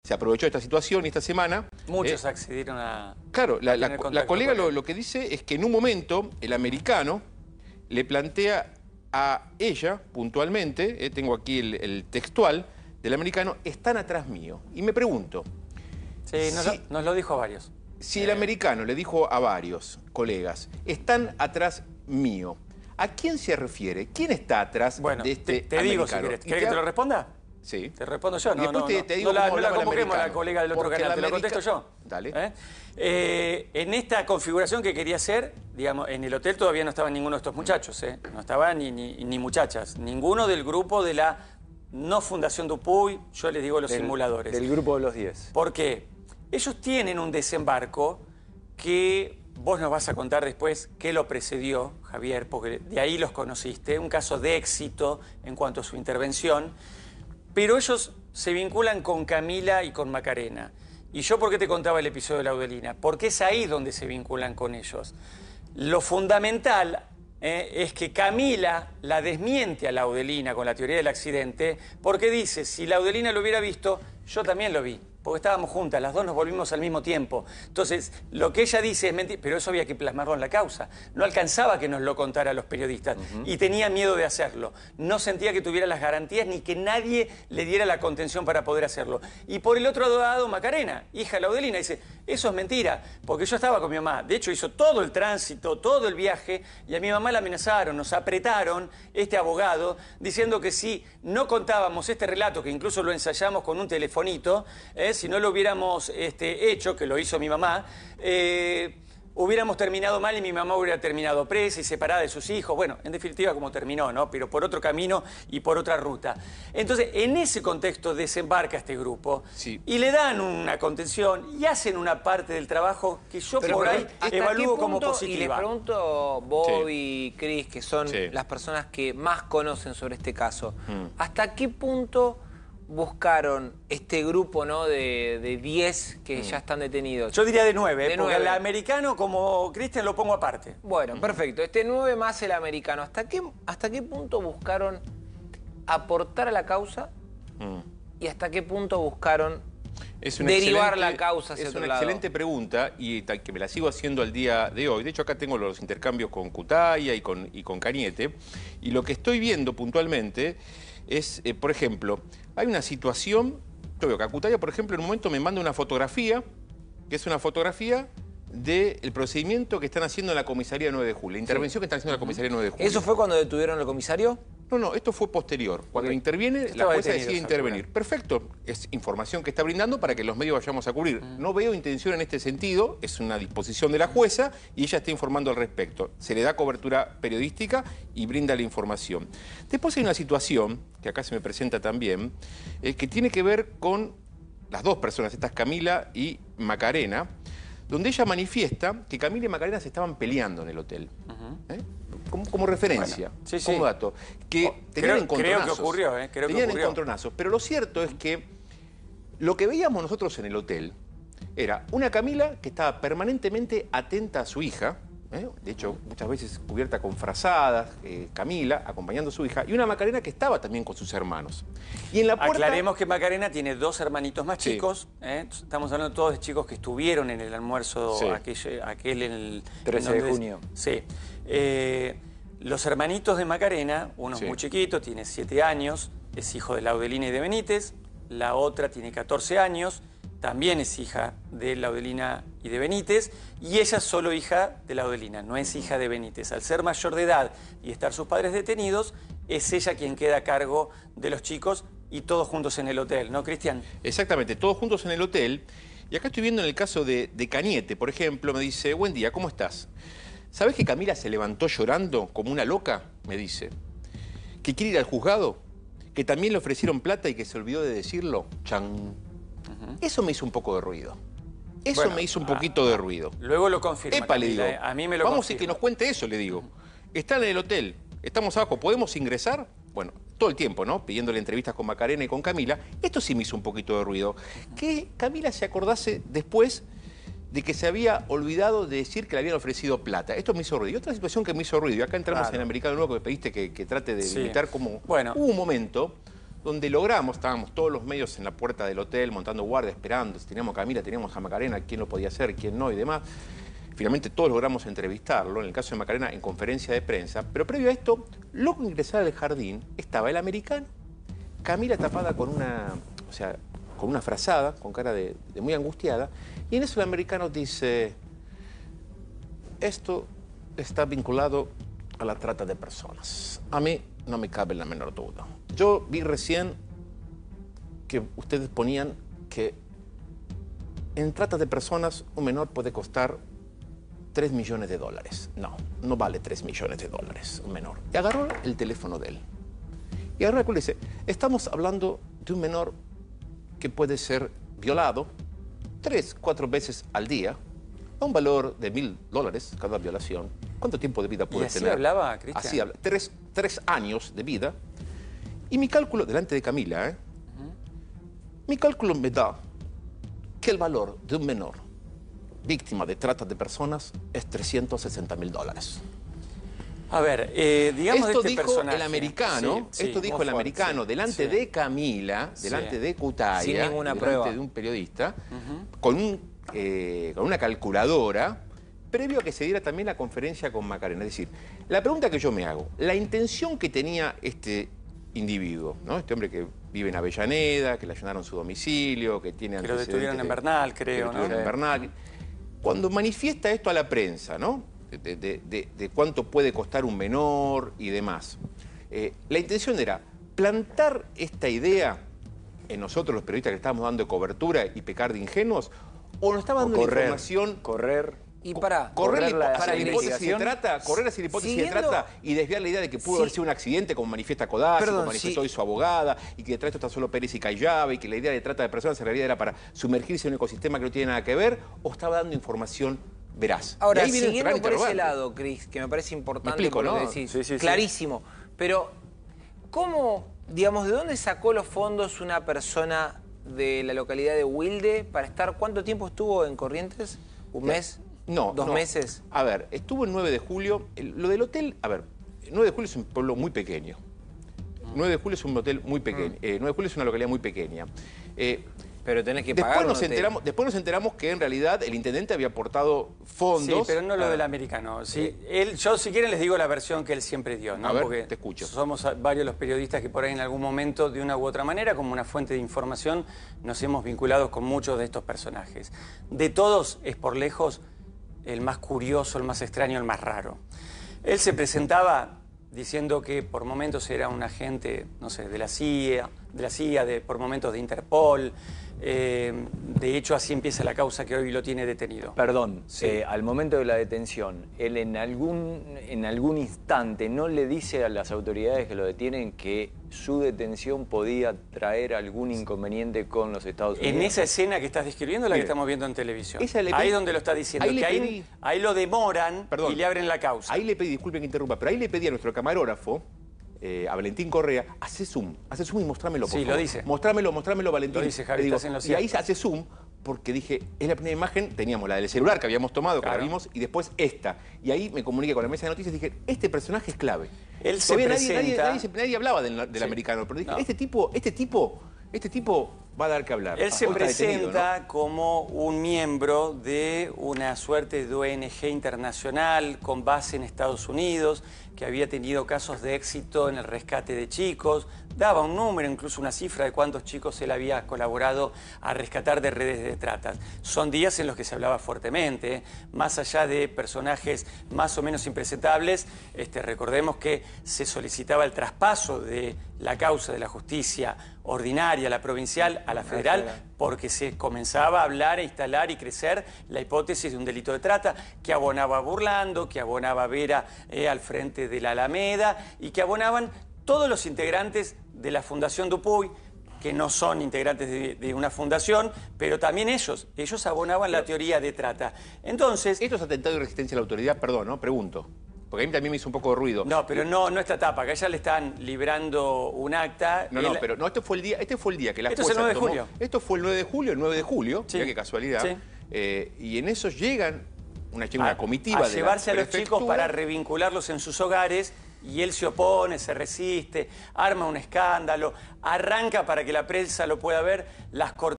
se aprovechó de esta situación y esta semana... Muchos accedieron a... Claro, la colega lo que dice es que en un momento el americano le plantea a ella, puntualmente, tengo aquí el textual del americano, están atrás mío. Y me pregunto... Sí, nos lo dijo a varios. Si el americano le dijo a varios colegas, están atrás mío, ¿a quién se refiere? ¿Quién está atrás de este te digo si querés. ¿Querés que te lo responda? Sí. Te respondo yo. Y después te digo no la convoquemos a la colega del otro canal, te lo contesto yo. Dale. En esta configuración que quería hacer, digamos, en el hotel todavía no estaban ninguno de estos muchachos, no estaban ni muchachas, ninguno del grupo de la no Fundación Dupuy, yo les digo los simuladores. Del grupo de los 10. ¿Por qué? Ellos tienen un desembarco que vos nos vas a contar después qué lo precedió, Javier, porque de ahí los conociste, un caso de éxito en cuanto a su intervención, pero ellos se vinculan con Camila y con Macarena. ¿Y yo por qué te contaba el episodio de Laudelina? Porque es ahí donde se vinculan con ellos. Lo fundamental es que Camila la desmiente a Laudelina con la teoría del accidente, porque dice, si Laudelina lo hubiera visto, yo también lo vi. Porque estábamos juntas, las dos nos volvimos al mismo tiempo. Entonces, lo que ella dice es mentira, pero eso había que plasmarlo en la causa. No alcanzaba que nos lo contara a los periodistas y tenía miedo de hacerlo. No sentía que tuviera las garantías ni que nadie le diera la contención para poder hacerlo. Y por el otro lado, Macarena, hija de Laudelina, dice, eso es mentira, porque yo estaba con mi mamá. De hecho, hizo todo el tránsito, todo el viaje, y a mi mamá la amenazaron, nos apretaron, este abogado, diciendo que si no contábamos este relato, que incluso lo ensayamos con un telefonito, si no lo hubiéramos hecho, que lo hizo mi mamá, hubiéramos terminado mal y mi mamá hubiera terminado presa y separada de sus hijos. Bueno, en definitiva como terminó, ¿no? Pero por otro camino y por otra ruta. Entonces, en ese contexto desembarca este grupo y le dan una contención y hacen una parte del trabajo que yo por ahí evalúo como positiva. Y les pregunto, Bob y Cris, que son las personas que más conocen sobre este caso, ¿hasta qué punto buscaron este grupo, ¿no?, de 10 que ya están detenidos? Yo diría de 9, porque el americano, como Cristian, lo pongo aparte. Bueno, perfecto. Este 9 más el americano. ¿Hasta qué punto buscaron aportar a la causa y hasta qué punto buscaron derivar la causa hacia otro lado? Es una excelente pregunta y que me la sigo haciendo al día de hoy. De hecho, acá tengo los intercambios con Cutaya y con Cañete. Y lo que estoy viendo puntualmente es, por ejemplo, hay una situación, yo veo que Cutaya, por ejemplo, en un momento me manda una fotografía, que es una fotografía del procedimiento que están haciendo en la comisaría 9 de julio, la intervención que están haciendo en la comisaría 9 de julio. ¿Eso fue cuando detuvieron al comisario? No, esto fue posterior. Cuando interviene, la jueza decide intervenir. Perfecto, es información que está brindando para que los medios vayamos a cubrir. No veo intención en este sentido, es una disposición de la jueza y ella está informando al respecto. Se le da cobertura periodística y brinda la información. Después hay una situación, que acá se me presenta también, que tiene que ver con las dos personas, estas Camila y Macarena, donde ella manifiesta que Camila y Macarena se estaban peleando en el hotel. Como referencia, como dato. Que tenían encontronazos. Creo que ocurrió, tenían encontronazos. Pero lo cierto es que lo que veíamos nosotros en el hotel era una Camila que estaba permanentemente atenta a su hija, de hecho, muchas veces cubierta con frazadas, Camila, acompañando a su hija, y una Macarena que estaba también con sus hermanos. Y en la puerta... Aclaremos que Macarena tiene 2 hermanitos más chicos. Estamos hablando todos de chicos que estuvieron en el almuerzo aquel en el... 13 de junio. Sí. Los hermanitos de Macarena, uno es muy chiquito, tiene 7 años, es hijo de Laudelina y de Benítez. La otra tiene 14 años, también es hija de Laudelina y de Benítez, y ella es solo hija de Laudelina, no es hija de Benítez. Al ser mayor de edad y estar sus padres detenidos, es ella quien queda a cargo de los chicos y todos juntos en el hotel, ¿no, Cristian? Exactamente, todos juntos en el hotel. Y acá estoy viendo en el caso de Cañete, por ejemplo, me dice, buen día, ¿cómo estás? ¿Sabés que Camila se levantó llorando como una loca? Me dice. ¿Que quiere ir al juzgado? ¿Que también le ofrecieron plata y que se olvidó de decirlo? Chan. Eso me hizo un poco de ruido. Eso me hizo un poquito de ruido. Luego lo confirma. Epa, le digo. A mí me lo Vamos confirma. a que nos cuente eso, le digo. Están en el hotel, estamos abajo, ¿podemos ingresar? Bueno, todo el tiempo, ¿no? Pidiéndole entrevistas con Macarena y con Camila. Esto sí me hizo un poquito de ruido. Que Camila se acordase después de que se había olvidado de decir que le habían ofrecido plata. Esto me hizo ruido. Y otra situación que me hizo ruido, y acá entramos en el Americano Nuevo, que me pediste que trate de imitar como... Bueno. Hubo un momento donde logramos, estábamos todos los medios en la puerta del hotel, montando guardia, esperando, si teníamos a Camila, teníamos a Macarena, quién lo podía hacer, quién no y demás. Finalmente todos logramos entrevistarlo, en el caso de Macarena en conferencia de prensa, pero previo a esto, loco ingresar al jardín, estaba el americano, Camila tapada con una, o sea, con una frazada, con cara de muy angustiada, y en eso el americano dice, esto está vinculado a la trata de personas. A mí no me cabe la menor duda. Yo vi recién que ustedes ponían que en trata de personas un menor puede costar 3 millones de dólares. No, no vale 3 millones de dólares un menor. Y agarró el teléfono de él. Y agarró y le dice, estamos hablando de un menor que puede ser violado 3, 4 veces al día, a un valor de $1000 cada violación. ¿Cuánto tiempo de vida puede tener? ¿Y así hablaba, Cristian? Así habla. 3 años de vida. Y mi cálculo, delante de Camila, mi cálculo me da que el valor de un menor víctima de trata de personas es $360.000. A ver, digamos esto de este dijo personaje. el americano, esto dijo el americano delante de Camila, delante de Cutaya, sin ninguna delante prueba, de un periodista, con una calculadora, previo a que se diera también la conferencia con Macarena. Es decir, la pregunta que yo me hago, la intención que tenía este individuo, ¿no? Este hombre que vive en Avellaneda, que le allanaron su domicilio, que tiene antecedentes... Que lo detuvieron en Bernal, creo, ¿no? En Bernal. Cuando manifiesta esto a la prensa, ¿no? De cuánto puede costar un menor y demás. La intención era plantar esta idea en nosotros los periodistas que estábamos dando cobertura y pecar de ingenuos, o nos estaba dando información... Y para correr la hacia la hipótesis de trata, correr hacia la hipótesis de trata y desviar la idea de que pudo haber sido un accidente, como manifiesta Codazzi, como manifestó hoy su abogada, y que detrás de esto está solo Pérez y Cayaba, y que la idea de trata de personas en realidad era para sumergirse en un ecosistema que no tiene nada que ver, o estaba dando información veraz. Ahora, siguiendo por ese lado, Cris, que me parece importante, me explico, ¿no? Decís, clarísimo, pero ¿cómo, digamos, de dónde sacó los fondos una persona de la localidad de Wilde para estar, cuánto tiempo estuvo en Corrientes? ¿Un mes? No. ¿2 meses? A ver, estuvo el 9 de julio. Lo del hotel, a ver, el 9 de julio es un pueblo muy pequeño. 9 de julio es un hotel muy pequeño. 9 de julio es una localidad muy pequeña. Pero tenés que pagar después nos enteramos que en realidad el intendente había aportado fondos. Sí, pero no lo del americano. Sí, yo si quieren les digo la versión que él siempre dio, ¿no? A ver, porque te escucho. Somos varios los periodistas que por ahí en algún momento, de una u otra manera, como una fuente de información, nos hemos vinculado con muchos de estos personajes. De todos es por lejos el más curioso, el más extraño, el más raro. Él se presentaba diciendo que por momentos era un agente, no sé, de la CIA, por momentos de Interpol. De hecho, así empieza la causa que hoy lo tiene detenido. Perdón, al momento de la detención, él en algún instante no le dice a las autoridades que lo detienen que su detención podía traer algún inconveniente con los Estados Unidos. En esa escena que estás describiendo, la que estamos viendo en televisión. Ahí es donde lo está diciendo, ahí lo demoran y le abren la causa. Ahí le pedí, disculpen que interrumpa, pero ahí le pedí a nuestro camarógrafo, a Valentín Correa, hace zoom y mostrámelo, por favor. Sí, lo dice. Mostrámelo, Valentín. Lo dice, Javi, estás en lo cierto. Y ahí hace zoom, porque dije, es la primera imagen, teníamos la del celular que habíamos tomado, que la vimos, y después esta. Y ahí me comuniqué con la mesa de noticias y dije, este personaje es clave. Él se presenta... Nadie hablaba del americano, pero dije, este tipo va a dar que hablar. Él se presenta como un miembro de una suerte de ONG internacional con base en Estados Unidos, que había tenido casos de éxito en el rescate de chicos, daba un número, incluso una cifra de cuántos chicos él había colaborado a rescatar de redes de trata. Son días en los que se hablaba fuertemente, más allá de personajes más o menos impresentables. Recordemos que se solicitaba el traspaso de la causa de la justicia ordinaria, la provincial, a la federal, porque se comenzaba a hablar, a instalar y crecer la hipótesis de un delito de trata que abonaba Burlando, que abonaba Vera al frente de la Alameda y que abonaban todos los integrantes de la Fundación Dupuy, que no son integrantes de una fundación, pero también ellos abonaban la teoría de trata. Entonces... ¿Esto es atentado y resistencia a la autoridad? Perdón, ¿no? Pregunto. Porque a mí también me hizo un poco de ruido. No, pero no esta etapa, que a ella le están librando un acta. Pero este fue el día que la jueza tomó... Esto es el 9 de julio. Esto fue el 9 de julio, sí. Mira qué casualidad. Sí. Y en eso llegan una comitiva a llevarse a los chicos para revincularlos en sus hogares y él se opone, se resiste, arma un escándalo, arranca para que la prensa lo pueda ver, las cortinas